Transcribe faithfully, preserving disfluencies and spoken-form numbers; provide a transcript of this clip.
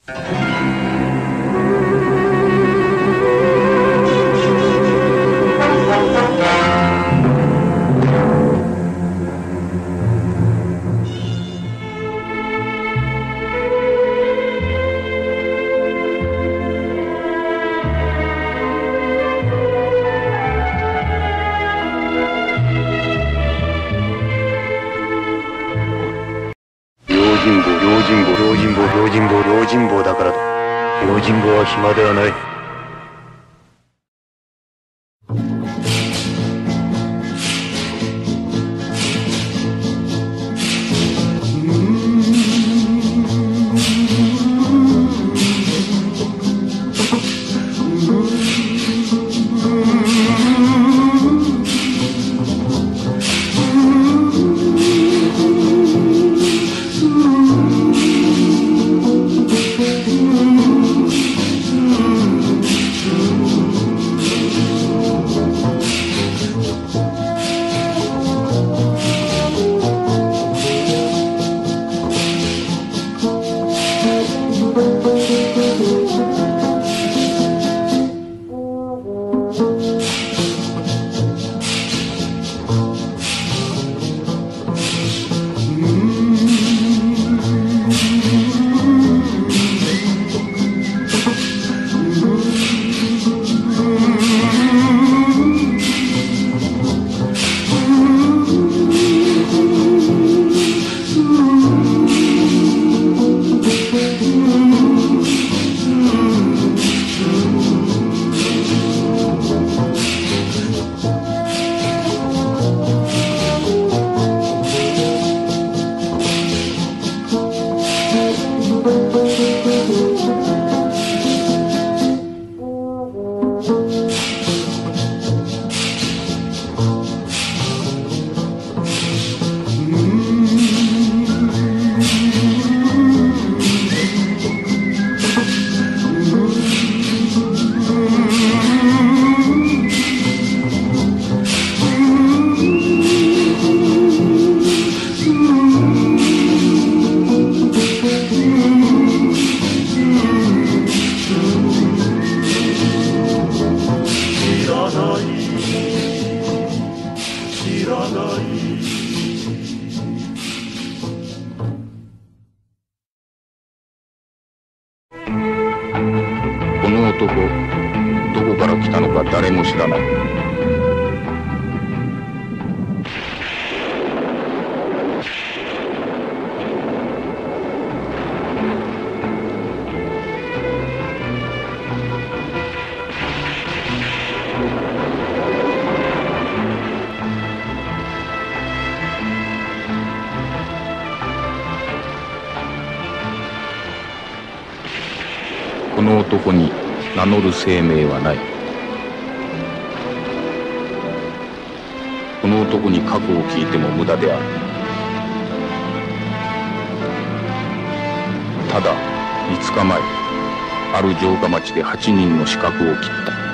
用心棒、用心棒、用心棒、用心棒、用心棒だからと用心棒は暇ではない。 この男、どこから来たのか誰も知らない。この男に名乗る生命はない。この男に過去を聞いても無駄である。ただいつかまえ、ある城下町ではちにんの刺客を切った。